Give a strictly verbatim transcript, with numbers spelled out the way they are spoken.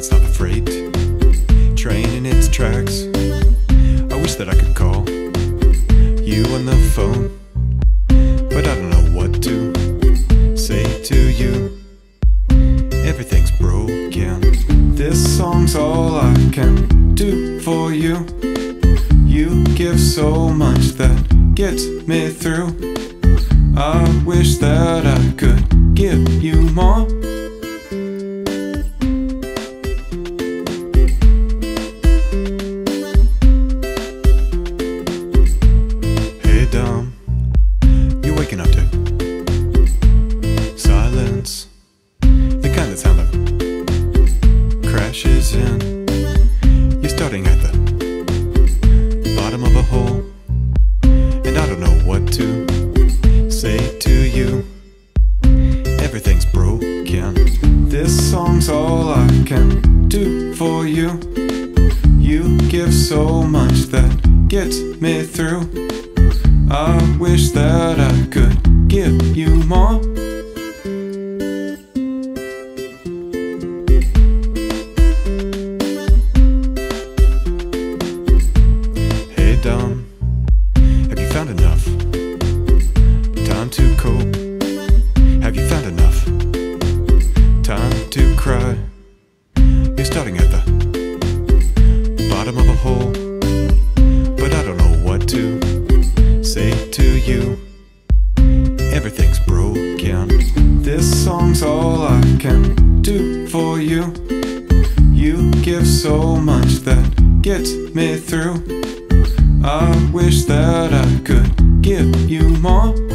stop a freight train in its tracks. I wish that I could call you on the phone, but I don't know what to say to you. Everything's broken. This song's all I can do for you. You give so much that gets me through. I wish that I could give you more. Hey Dom, you waking up to silence, the kind that sound that crashes in. You're starting at the bottom of a hole, and I don't know what to say to you. Everything's broken. This song's all I can do for you. You give so much that gets me through. I wish that I could give you more. Hey Dom, have you found enough time to cope? Have you found enough time to cry? You're starting at the bottom of a hole, but I don't know what to say to you. Everything's broken. This song's all I can do for you. You give so much that gets me through. I wish that I could give you more.